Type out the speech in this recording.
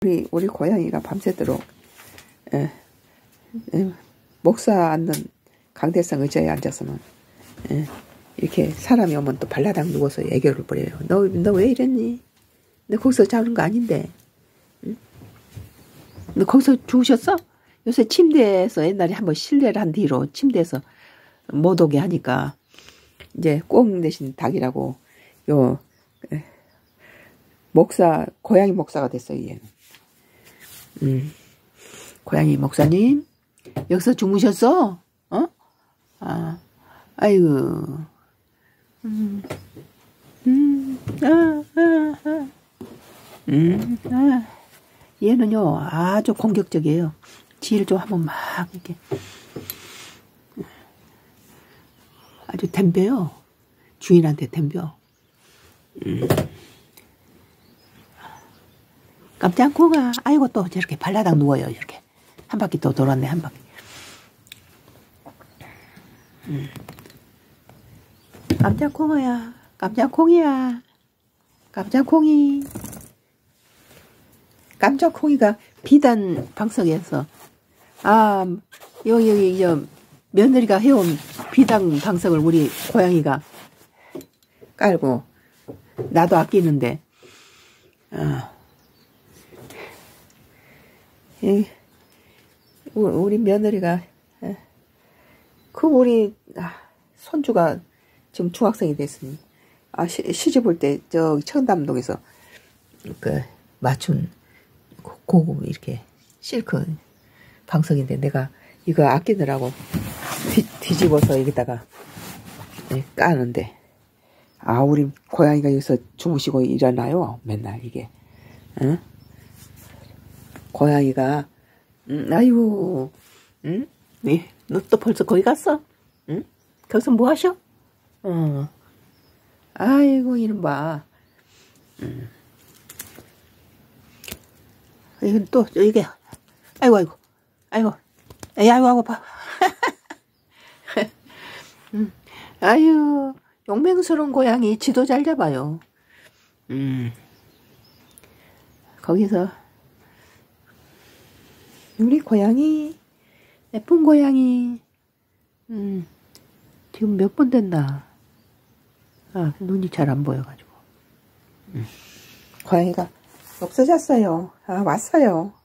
우리 고양이가 밤새도록 목사 앉는 강대상 의자에 앉아서는 이렇게 사람이 오면 또 발라당 누워서 애교를 부려요. 너 왜 이랬니? 너 거기서 자는 거 아닌데. 응? 너 거기서 주무셨어? 요새 침대에서 옛날에 한번 실례를 한 뒤로 침대에서 못 오게 하니까 이제 꽁 대신 닭이라고 요 목사 고양이 목사가 됐어요. 얘는. 고양이 목사님 여기서 주무셨어? 어? 아, 아이고. 얘는요 아주 공격적이에요. 지를 좀 한번 막 이렇게 아주 덤벼요. 주인한테 덤벼. 깜짝콩아, 아이고 또 저렇게 발라당 누워요. 이렇게 한 바퀴 또 돌았네. 한 바퀴. 깜짝콩아야, 깜짝콩이야, 깜짝콩이. 깜짝콩이가 비단 방석에서 여기 며느리가 해온 비단 방석을 우리 고양이가 깔고 나도 아끼는데 우리 며느리가 우리 손주가 지금 중학생이 됐으니 시집 올 때 저기 청담동에서 맞춘 고급 이렇게 실크 방석인데 내가 이거 아끼느라고 뒤집어서 여기다가 까는데 우리 고양이가 여기서 주무시고 일어나요. 맨날 이게 고양이가 아이고 네, 너 또 벌써 거기 갔어? 응? 거기서 뭐 하셔? 아이고 이놈 봐. 이건 또 이게 아이고 봐. 아유 용맹스러운 고양이 지도 잘 잡아요. 거기서 우리 고양이 예쁜 고양이 지금 몇 번 됐나? 눈이 잘 안 보여가지고 고양이가 없어졌어요. 왔어요.